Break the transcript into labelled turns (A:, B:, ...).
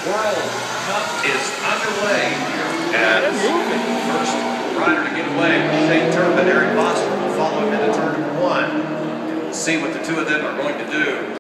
A: World Cup is underway here. And first rider to get away, Shane Turpin, Eric Foster will follow him into turn number 1. And we'll see what the two of them are going to do.